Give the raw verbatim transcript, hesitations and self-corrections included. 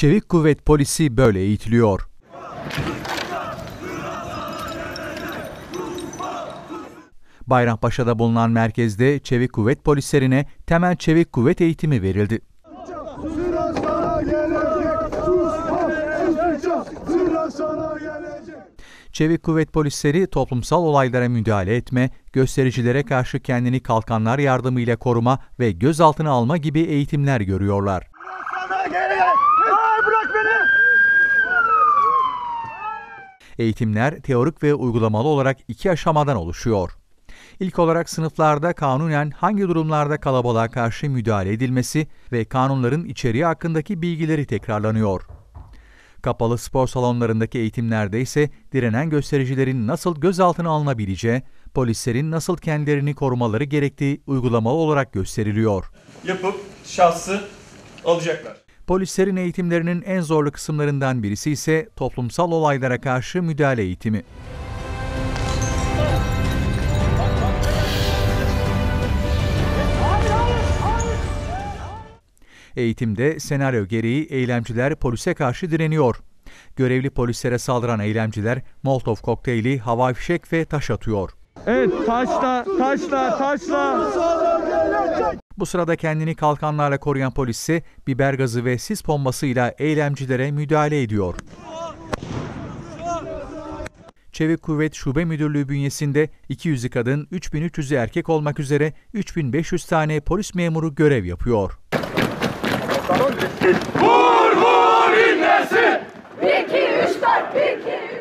Çevik Kuvvet Polisi böyle eğitiliyor. Bayrampaşa'da bulunan merkezde Çevik Kuvvet polislerine temel çevik kuvvet eğitimi verildi. Çevik Kuvvet polisleri toplumsal olaylara müdahale etme, göstericilere karşı kendini kalkanlar yardımıyla koruma ve gözaltına alma gibi eğitimler görüyorlar. Eğitimler teorik ve uygulamalı olarak iki aşamadan oluşuyor. İlk olarak sınıflarda kanunen hangi durumlarda kalabalığa karşı müdahale edilmesi ve kanunların içeriği hakkındaki bilgileri tekrarlanıyor. Kapalı spor salonlarındaki eğitimlerde ise direnen göstericilerin nasıl gözaltına alınabileceği, polislerin nasıl kendilerini korumaları gerektiği uygulamalı olarak gösteriliyor. Yapıp şahsı alacaklar. Polislerin eğitimlerinin en zorlu kısımlarından birisi ise toplumsal olaylara karşı müdahale eğitimi. Eğitimde senaryo gereği eylemciler polise karşı direniyor. Görevli polislere saldıran eylemciler Molotov kokteyli, havai fişek ve taş atıyor. Evet, taşla, taşla, taşla. Bu sırada kendini kalkanlarla koruyan polis ise biber gazı ve sis bombasıyla eylemcilere müdahale ediyor. Çevik Kuvvet Şube Müdürlüğü bünyesinde iki yüzü kadın, üç bin üç yüzü erkek olmak üzere üç bin beş yüz tane polis memuru görev yapıyor. Vur vur inlesin! bir iki üç dört bir iki üç